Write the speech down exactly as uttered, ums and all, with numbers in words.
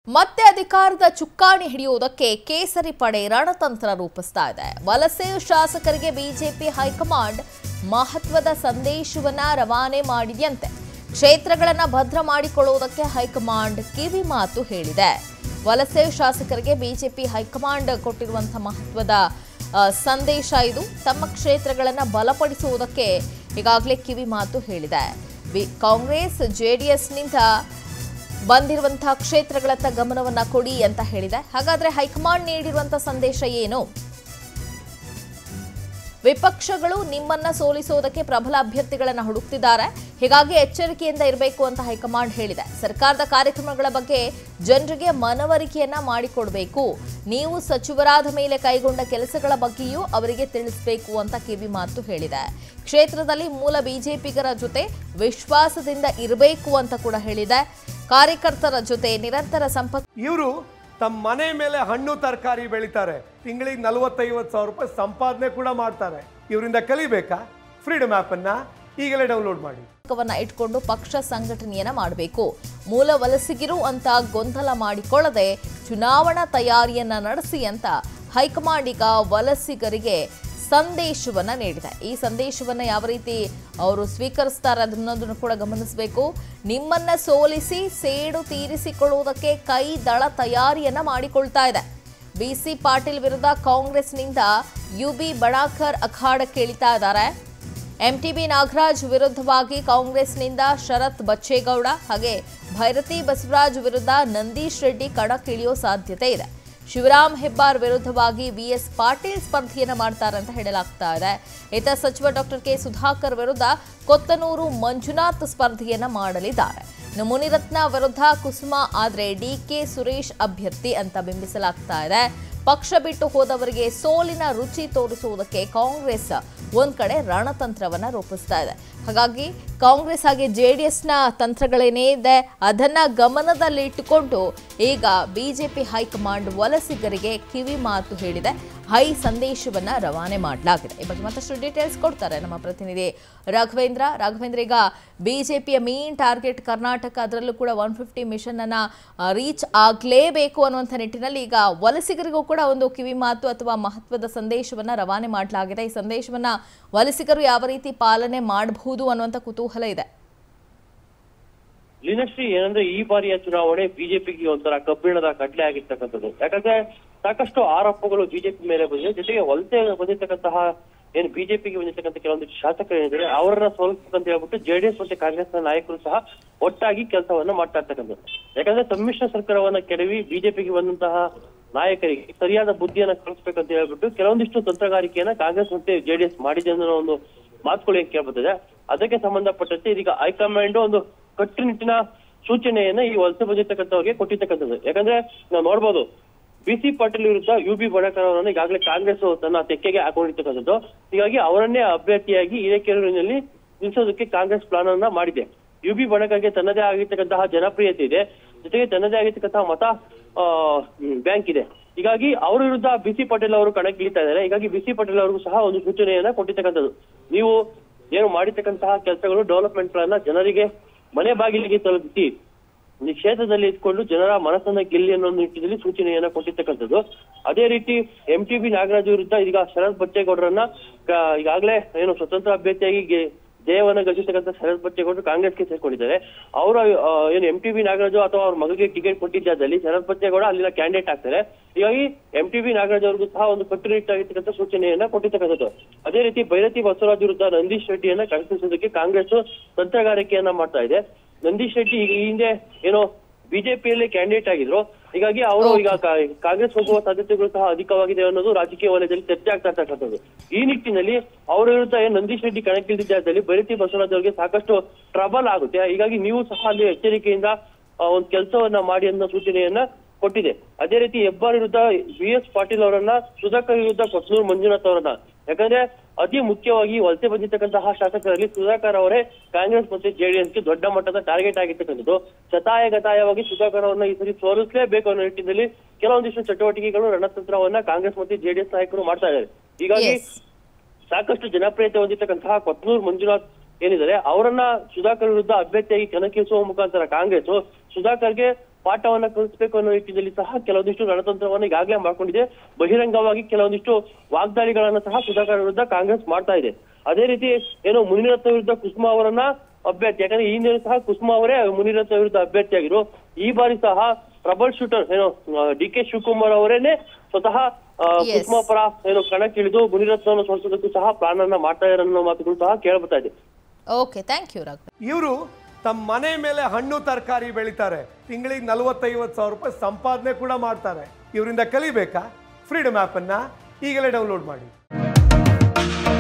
ಮತ್ತೆ ಅಧಿಕಾರದ ಚುಕ್ಕಾಣಿ ಹಿಡಿಯುವುದಕ್ಕೆ ಕೇಸರಿ ಪಡೆ ರಣತಂತ್ರ ರೂಪಿಸ್ತಾ ಇದೆ. ವಲಸೆ ಶಾಸಕರಿಗೆ ಬಿಜೆಪಿ ಹೈಕಮಾಂಡ್ ಮಹತ್ವದ ಸಂದೇಶವನ್ನ ರವಾನೆ ಮಾಡಿದೆಯಂತೆ. ಕ್ಷೇತ್ರಗಳನ್ನು ಭದ್ರ ಮಾಡಿಕೊಳ್ಳುವುದಕ್ಕೆ ಹೈಕಮಾಂಡ್ ಕಿವಿ ಮಾತು ಹೇಳಿದೆ. ವಲಸೆ ಶಾಸಕರಿಗೆ ಬಿಜೆಪಿ ಹೈಕಮಾಂಡ್ ಕೊಟ್ಟಿರುವಂತಹ ಮಹತ್ವದ ಸಂದೇಶ ಇದು. ತಮ್ಮ ಕ್ಷೇತ್ರಗಳನ್ನು ಬಲಪಡಿಸುವುದಕ್ಕೆ ಈಗಾಗಲೇ ಕಿವಿ ಮಾತು ಹೇಳಿದೆ. ಕಾಂಗ್ರೆಸ್ ಜೆಡಿಎಸ್ನಿಂದ ಬಂದಿರುವಂತಹ ಕ್ಷೇತ್ರಗಳತ್ತ ಗಮನವನ್ನ ಕೊಡಿ ಅಂತ ಹೇಳಿದೆ. ಹಾಗಾದ್ರೆ ಹೈಕಮಾಂಡ್ ನೀಡಿರುವಂತಹ ಸಂದೇಶ ಏನು? ವಿಪಕ್ಷಗಳು ನಿಮ್ಮನ್ನ ಸೋಲಿಸುವುದಕ್ಕೆ ಪ್ರಬಲ ಅಭ್ಯರ್ಥಿಗಳನ್ನು ಹುಡುಕ್ತಿದ್ದಾರೆ, ಹೀಗಾಗಿ ಎಚ್ಚರಿಕೆಯಿಂದ ಇರಬೇಕು ಅಂತ ಹೈಕಮಾಂಡ್ ಹೇಳಿದೆ. ಸರ್ಕಾರದ ಕಾರ್ಯಕ್ರಮಗಳ ಬಗ್ಗೆ ಜನರಿಗೆ ಮನವರಿಕೆಯನ್ನ ಮಾಡಿಕೊಡಬೇಕು. ನೀವು ಸಚಿವರಾದ ಮೇಲೆ ಕೈಗೊಂಡ ಕೆಲಸಗಳ ಬಗ್ಗೆಯೂ ಅವರಿಗೆ ತಿಳಿಸಬೇಕು ಅಂತ ಕಿವಿ ಮಾತು ಹೇಳಿದೆ. ಕ್ಷೇತ್ರದಲ್ಲಿ ಮೂಲ ಬಿಜೆಪಿಗರ ಜೊತೆ ವಿಶ್ವಾಸದಿಂದ ಇರಬೇಕು ಅಂತ ಕೂಡ ಹೇಳಿದೆ. ಕಾರ್ಯಕರ್ತರ ಜೊತೆ ನಿರಂತರ ಸಂಪರ್ಕ. ಇವರು ತಮ್ಮ ಮನೆ ಮೇಲೆ ಹಣ್ಣು ತರಕಾರಿ ಬೆಳೀತಾರೆ, ತಿಂಗಳಿಗೆ ನಲವತ್ತೈವತ್ತು ಸಾವಿರ ರೂಪಾಯಿ ಸಂಪಾದನೆ ಕೂಡ ಮಾಡ್ತಾರೆ. ಇವರಿಂದ ಕಲಿಬೇಕಾ? ಫ್ರೀಡಮ್ ಆಪ್ ಅನ್ನ ಈಗಲೇ ಡೌನ್ಲೋಡ್ ಮಾಡಿ. ಇಟ್ಕೊಂಡು ಪಕ್ಷ ಸಂಘಟನೆಯನ್ನ ಮಾಡಬೇಕು. ಮೂಲ ವಲಸಿಗರು ಅಂತ ಗೊಂದಲ ಮಾಡಿಕೊಳ್ಳದೆ ಚುನಾವಣಾ ತಯಾರಿಯನ್ನ ನಡೆಸಿ ಅಂತ ಹೈಕಮಾಂಡ್ ಈಗ ವಲಸಿಗರಿಗೆ ಸಂದೇಶವನ್ನ ನೀಡಿದೆ. ಈ ಸಂದೇಶವನ್ನ ಯಾವ ರೀತಿ ಅವರು ಸ್ವೀಕರಿಸ್ತಾರೆ ಅದನ್ನೊಂದನ್ನು ಕೂಡ ಗಮನಿಸಬೇಕು. ನಿಮ್ಮನ್ನ ಸೋಲಿಸಿ ಸೇಡು ತೀರಿಸಿಕೊಳ್ಳುವುದಕ್ಕೆ ಕೈ ದಳ ತಯಾರಿಯನ್ನ ಮಾಡಿಕೊಳ್ತಾ ಇದೆ. ಬಿಸಿ ಪಾಟೀಲ್ ವಿರುದ್ಧ ಕಾಂಗ್ರೆಸ್ನಿಂದ ಯು ಬಿ ಬಣಾಕರ್ ಅಖಾಡಕ್ಕೆ ಇಳಿತಾ ಇದ್ದಾರೆ. ಎಂಟಿಬಿ ನಾಗರಾಜ್ ವಿರುದ್ಧವಾಗಿ ಕಾಂಗ್ರೆಸ್ನಿಂದ ಶರತ್ ಬಚ್ಚೇಗೌಡ ಹಾಗೆ ಭೈರತಿ ಬಸವರಾಜ್ ವಿರುದ್ಧ ನಂದೀಶ್ ರೆಡ್ಡಿ ಕಣಕ್ಕಿಳಿಯೋ ಸಾಧ್ಯತೆ ಇದೆ. ಶಿವರಾಮ್ ಹೆಬ್ಬಾರ್ ವಿರುದ್ಧವಾಗಿ ವಿಎಸ್ ಪಾಟೀಲ್ ಸ್ಪರ್ಧೆಯನ್ನು ಮಾಡ್ತಾರೆ ಅಂತ ಹೇಳಲಾಗ್ತಾ ಇದೆ. ಇತ ಸಚಿವ ಡಾಕ್ಟರ್ ಕೆ ಸುಧಾಕರ್ ವಿರುದ್ಧ ಕೊತ್ತನೂರು ಮಂಜುನಾಥ್ ಸ್ಪರ್ಧೆಯನ್ನ ಮಾಡಲಿದ್ದಾರೆ. ಇನ್ನು ಮುನಿರತ್ನ ವಿರುದ್ಧ ಕುಸುಮ ಆದ್ರೆ ಡಿ ಕೆ ಸುರೇಶ್ ಅಭ್ಯರ್ಥಿ ಅಂತ ಬಿಂಬಿಸಲಾಗ್ತಾ ಇದೆ. ಪಕ್ಷ ಬಿಟ್ಟು ಹೋದವರಿಗೆ ಸೋಲಿನ ರುಚಿ ತೋರಿಸುವುದಕ್ಕೆ ಕಾಂಗ್ರೆಸ್ ಒಂದ್ ಕಡೆ ರಣತಂತ್ರವನ್ನ ರೂಪಿಸ್ತಾ ಇದೆ. ಹಾಗಾಗಿ ಕಾಂಗ್ರೆಸ್ ಹಾಗೆ ಜೆಡಿಎಸ್ನ ತಂತ್ರಗಳೇನೇ ಇದೆ ಅದನ್ನ ಗಮನದಲ್ಲಿ ಇಟ್ಟುಕೊಂಡು ಈಗ ಬಿಜೆಪಿ ಹೈಕಮಾಂಡ್ ವಲಸಿಗರಿಗೆ ಕಿವಿ ಮಾತು ಹೇಳಿದೆ. ಹೈ ಸಂದೇಶವನ್ನ ರವಾನೆ ಮಾಡಲಾಗಿದೆ. ಈ ಬಗ್ಗೆ ಮತ್ತಷ್ಟು ಡೀಟೇಲ್ಸ್ ಕೊಡ್ತಾರೆ ನಮ್ಮ ಪ್ರತಿನಿಧಿ ರಾಘವೇಂದ್ರ. ರಾಘವೇಂದ್ರ, ಈಗ ಬಿಜೆಪಿಯ ಮೇನ್ ಟಾರ್ಗೆಟ್ ಕರ್ನಾಟಕ, ಅದರಲ್ಲೂ ಕೂಡ ಒನ್ ಫಿಫ್ಟಿ ಮಿಷನ್ ಅನ್ನ ರೀಚ್ ಆಗಲೇಬೇಕು ಅನ್ನುವಂಥ ನಿಟ್ಟಿನಲ್ಲಿ ಈಗ ವಲಸಿಗರಿಗೂ ಕೂಡ ಒಂದು ಕಿವಿ ಮಾತು ಅಥವಾ ಮಹತ್ವದ ಸಂದೇಶವನ್ನ ರವಾನೆ ಮಾಡಲಾಗಿದೆ. ಈ ಸಂದೇಶವನ್ನ ವಲಸಿಗರು ಯಾವ ರೀತಿ ಪಾಲನೆ ಮಾಡಬಹುದು ಅನ್ನುವಂಥ ಕುತೂಹಲ ಇದೆ. ಲೀನಶ್ರೀ, ಏನಂದ್ರೆ ಈ ಬಾರಿಯ ಚುನಾವಣೆ ಬಿಜೆಪಿಗೆ ಒಂಥರ ಕಬ್ಬಿಣದ ಕಡ್ಲೆ ಆಗಿರ್ತಕ್ಕಂಥದ್ದು. ಯಾಕಂದ್ರೆ ಸಾಕಷ್ಟು ಆರೋಪಗಳು ಬಿಜೆಪಿ ಮೇಲೆ ಬಂದಿದೆ. ಜೊತೆಗೆ ವಲಸೆ ಬಂದಿರತಕ್ಕಂತಹ ಏನು ಬಿಜೆಪಿಗೆ ಬಂದಿರತಕ್ಕಂಥ ಕೆಲವೊಂದು ಶಾಸಕರು ಏನಿದ್ದಾರೆ ಅವರನ್ನ ಸೋಲಿಸಬೇಕಂತ ಹೇಳ್ಬಿಟ್ಟು ಜೆಡಿಎಸ್ ಮತ್ತೆ ಕಾಂಗ್ರೆಸ್ನ ನಾಯಕರು ಸಹ ಒಟ್ಟಾಗಿ ಕೆಲಸವನ್ನ ಮಾಡ್ತಾ ಇರ್ತಕ್ಕಂಥದ್ದು. ಯಾಕಂದ್ರೆ ಸಮ್ಮಿಶ್ರ ಸರ್ಕಾರವನ್ನ ಕೆಡವಿ ಬಿಜೆಪಿಗೆ ಬಂದಂತಹ ನಾಯಕರಿಗೆ ಸರಿಯಾದ ಬುದ್ಧಿಯನ್ನ ಕಲಿಸ್ಬೇಕಂತ ಹೇಳ್ಬಿಟ್ಟು ಕೆಲವೊಂದಿಷ್ಟು ತಂತ್ರಗಾರಿಕೆಯನ್ನ ಕಾಂಗ್ರೆಸ್ ಮತ್ತೆ ಜೆಡಿಎಸ್ ಮಾಡಿದೆ ಅನ್ನೋ ಒಂದು ಮಾತುಗಳು ಏನ್ ಕೇಳ್ಬರ್ತದೆ. ಅದಕ್ಕೆ ಸಂಬಂಧಪಟ್ಟಂತೆ ಇದೀಗ ಹೈಕಮಾಂಡ್ ಒಂದು ಕಟ್ಟುನಿಟ್ಟಿನ ಸೂಚನೆಯನ್ನ ಈ ವಲಸೆ ಬಂದಿರ್ತಕ್ಕಂಥವ್ರಿಗೆ ಕೊಟ್ಟಿರ್ತಕ್ಕಂಥದ್ದು. ಯಾಕಂದ್ರೆ ನಾವು ನೋಡ್ಬೋದು, ಬಿ ಸಿ ಪಾಟೀಲ್ ವಿರುದ್ಧ ಯು ಬಿ ಬಣಕರ್ ಅವರನ್ನು ಈಗಾಗಲೇ ಕಾಂಗ್ರೆಸ್ ತನ್ನ ತೆಕ್ಕೆಗೆ ಹಾಕೊಂಡಿರ್ತಕ್ಕಂಥದ್ದು. ಹೀಗಾಗಿ ಅವರನ್ನೇ ಅಭ್ಯರ್ಥಿಯಾಗಿ ಹಿರೇಕೆರೂರಿನಲ್ಲಿ ನಿಲ್ಲಿಸೋದಕ್ಕೆ ಕಾಂಗ್ರೆಸ್ ಪ್ಲಾನ್ ಅನ್ನ ಮಾಡಿದೆ. ಯು ಬಿ ಬಣಕರ್ಗೆ ತನ್ನದೇ ಆಗಿರ್ತಕ್ಕಂತಹ ಜನಪ್ರಿಯತೆ ಇದೆ, ಜೊತೆಗೆ ತನ್ನದೇ ಆಗಿರ್ತಕ್ಕಂತಹ ಮತ ಬ್ಯಾಂಕ್ ಇದೆ. ಹೀಗಾಗಿ ಅವರ ವಿರುದ್ಧ ಬಿ ಸಿ ಪಾಟೀಲ್ ಅವರು ಕಣಕ್ಕಿಳಿತಾ ಇದ್ದಾರೆ. ಹೀಗಾಗಿ ಬಿ ಸಿ ಪಾಟೀಲ್ ಅವರಿಗೂ ಸಹ ಒಂದು ಸೂಚನೆಯನ್ನ ಕೊಟ್ಟಿರ್ತಕ್ಕಂಥದ್ದು. ನೀವು ಏನು ಮಾಡಿರ್ತಕ್ಕಂತಹ ಕೆಲಸಗಳು ಡೆವಲಪ್ಮೆಂಟ್ ಗಳನ್ನ ಜನರಿಗೆ ಮನೆ ಬಾಗಿಲಿಗೆ ತಲುಪಿಸಿ ಈ ಕ್ಷೇತ್ರದಲ್ಲಿ ಇಟ್ಕೊಂಡು ಜನರ ಮನಸ್ಸನ್ನ ಗೆಲ್ಲಿ ಅನ್ನೋ ನಿಟ್ಟಿನಲ್ಲಿ ಸೂಚನೆಯನ್ನ ಕೊಟ್ಟಿರ್ತಕ್ಕಂಥದ್ದು. ಅದೇ ರೀತಿ ಎಂ ಟಿ ಬಿ ನಾಗರಾಜ್ ವಿರುದ್ಧ ಈಗ ಶರತ್ ಬಚ್ಚೇಗೌಡರನ್ನ ಈಗಾಗಲೇ ಏನು ಸ್ವತಂತ್ರ ಅಭ್ಯರ್ಥಿಯಾಗಿ ಜಯವನ್ನ ಗಳಿಸಿರ್ತಕ್ಕಂಥ ಶರತ್ ಬಚ್ಚೇಗೌಡರು ಕಾಂಗ್ರೆಸ್ಗೆ ಸೇರ್ಕೊಂಡಿದ್ದಾರೆ. ಅವರ ಏನು ಎಂ ಟಿ ಬಿ ನಾಗರಾಜು ಅಥವಾ ಅವ್ರ ಮಗಳಿಗೆ ಟಿಕೆಟ್ ಕೊಟ್ಟಿದ್ದಾದಲ್ಲಿ ಶರತ್ ಬಚ್ಚೇಗೌಡ ಅಲ್ಲಿನ ಕ್ಯಾಂಡಿಡೇಟ್ ಆಗ್ತಾರೆ. ಹೀಗಾಗಿ ಎಂ ಟಿ ಬಿ ನಾಗರಾಜ್ ಅವ್ರಿಗೂ ಸಹ ಒಂದು ಕಟ್ಟುನಿಟ್ಟಾಗಿರ್ತಕ್ಕಂಥ ಸೂಚನೆಯನ್ನ ಕೊಟ್ಟಿರ್ತಕ್ಕಂಥದ್ದು. ಅದೇ ರೀತಿ ಭೈರತಿ ಬಸವರಾಜ್ ವಿರುದ್ಧ ನಂದೀಶ್ ರೆಡ್ಡಿಯನ್ನ ಕಣಕ್ಕಿಳಿಸೋದಕ್ಕೆ ಕಾಂಗ್ರೆಸ್ ತಂತ್ರಗಾರಿಕೆಯನ್ನ ಮಾಡ್ತಾ ಇದೆ. ನಂದೀಶ್ ರೆಡ್ಡಿ ಈಗ ಹಿಂದೆ ಏನೋ ಬಿಜೆಪಿಯಲ್ಲಿ ಕ್ಯಾಂಡಿಡೇಟ್ ಆಗಿದ್ರು, ಹೀಗಾಗಿ ಅವರು ಈಗ ಕಾಂಗ್ರೆಸ್ ಹೋಗುವ ಸಾಧ್ಯತೆಗಳು ಸಹ ಅಧಿಕವಾಗಿದೆ ಅನ್ನೋದು ರಾಜಕೀಯ ವಲಯದಲ್ಲಿ ಚರ್ಚೆ ಆಗ್ತಾ ಇರ್ತಕ್ಕಂಥದ್ದು. ಈ ನಿಟ್ಟಿನಲ್ಲಿ ಅವರ ವಿರುದ್ಧ ಏನ್ ನಂದೀಶ್ ರೆಡ್ಡಿ ಕಣಕ್ಕಿಳಿದಿದ್ದಾದಲ್ಲಿ ಭೈರತಿ ಬಸವರಾಜ್ ಅವರಿಗೆ ಸಾಕಷ್ಟು ಟ್ರಬಲ್ ಆಗುತ್ತೆ. ಹೀಗಾಗಿ ನೀವು ಸಹ ಅಲ್ಲಿ ಎಚ್ಚರಿಕೆಯಿಂದ ಒಂದು ಕೆಲಸವನ್ನ ಮಾಡಿ ಅನ್ನೋ ಸೂಚನೆಯನ್ನ ಕೊಟ್ಟಿದೆ. ಅದೇ ರೀತಿ ಹೆಬ್ಬಾರ್ ವಿರುದ್ಧ ವಿ ಎಸ್ ಪಾಟೀಲ್ ಅವರನ್ನ, ಸುಧಾಕರ್ ವಿರುದ್ಧ ಕೊತ್ತನೂರು ಮಂಜುನಾಥ್ ಅವರನ್ನ, ಯಾಕಂದ್ರೆ ಅತಿ ಮುಖ್ಯವಾಗಿ ವಲಸೆ ಬಂದಿರತಕ್ಕಂತಹ ಶಾಸಕರಲ್ಲಿ ಸುಧಾಕರ್ ಅವರೇ ಕಾಂಗ್ರೆಸ್ ಮತ್ತೆ ಜೆಡಿಎಸ್ಗೆ ದೊಡ್ಡ ಮಟ್ಟದ ಟಾರ್ಗೆಟ್ ಆಗಿರ್ತಕ್ಕಂಥದ್ದು. ಶತಾಯ ಗತಾಯವಾಗಿ ಸುಧಾಕರ್ ಅವರನ್ನ ಈ ಸರಿ ಸೋಲಿಸಲೇಬೇಕು ಅನ್ನೋ ನಿಟ್ಟಿನಲ್ಲಿ ಕೆಲವೊಂದಿಷ್ಟು ಚಟುವಟಿಕೆಗಳು ರಣತಂತ್ರವನ್ನ ಕಾಂಗ್ರೆಸ್ ಮತ್ತೆ ಜೆಡಿಎಸ್ ನಾಯಕರು ಮಾಡ್ತಾ ಇದ್ದಾರೆ. ಹೀಗಾಗಿ ಸಾಕಷ್ಟು ಜನಪ್ರಿಯತೆ ಹೊಂದಿರತಕ್ಕಂತಹ ಕೊತ್ತನೂರು ಮಂಜುನಾಥ್ ಏನಿದ್ದಾರೆ ಅವರನ್ನ ಸುಧಾಕರ್ ವಿರುದ್ಧ ಅಭ್ಯರ್ಥಿಯಾಗಿ ಕಣಕ್ಕಿಳಿಸುವ ಮುಖಾಂತರ ಕಾಂಗ್ರೆಸ್ ಸುಧಾಕರ್ಗೆ ಪಾಠವನ್ನ ಕಲಿಸಬೇಕು ಅನ್ನೋ ನಿಟ್ಟಿನಲ್ಲಿ ಸಹ ಕೆಲವೊಂದಿಷ್ಟು ರಣತಂತ್ರವನ್ನು ಈಗಾಗಲೇ ಮಾಡ್ಕೊಂಡಿದೆ. ಬಹಿರಂಗವಾಗಿ ಕೆಲವೊಂದಿಷ್ಟು ವಾಗ್ದಾಳಿಗಳನ್ನ ಸಹ ಸುಧಾಕರ್ ವಿರುದ್ಧ ಕಾಂಗ್ರೆಸ್ ಮಾಡ್ತಾ ಇದೆ. ಅದೇ ರೀತಿ ಏನು ಮುನಿರತ್ನ ವಿರುದ್ಧ ಕುಸುಮಾ ಅವರನ್ನ ಅಭ್ಯರ್ಥಿ, ಯಾಕಂದ್ರೆ ಈ ಹಿಂದೆ ಸಹ ಕುಸುಮಾ ಅವರೇ ಮುನಿರತ್ನ ವಿರುದ್ಧ ಅಭ್ಯರ್ಥಿಯಾಗಿರು. ಈ ಬಾರಿ ಸಹ ಟ್ರಬಲ್ ಶೂಟರ್ ಏನು ಡಿ ಕೆ ಶಿವಕುಮಾರ್ ಅವರೇನೆ ಸ್ವತಃ ಕುಸುಮಾ ಪರ ಏನು ಕಣಕ್ಕಿಳಿದು ಮುನಿರತ್ನವನ್ನು ಸೋಲಿಸೋದಕ್ಕೂ ಸಹ ಪ್ಲಾನ್ ಅನ್ನ ಮಾಡ್ತಾ ಇರೋ ಅನ್ನೋ ಮಾತುಗಳು ಸಹ ಕೇಳ್ಬರ್ತಾ ಇದೆ. Okay, thank you Raghav. ಇವರು ತಮ್ಮ ಮನೆ ಮೇಲೆ ಹಣ್ಣು ತರಕಾರಿ ಬೆಳಿತಾರೆ, ತಿಂಗಳಿಗೆ ನಲವತ್ತೈವತ್ತು ಸಾವಿರ ರೂಪಾಯಿ ಸಂಪಾದನೆ ಕೂಡ ಮಾಡ್ತಾರೆ. ಇವರಿಂದ ಕಲಿಬೇಕಾ? ಫ್ರೀಡಮ್ ಆ್ಯಪನ್ನು ಈಗಲೇ ಡೌನ್ಲೋಡ್ ಮಾಡಿ.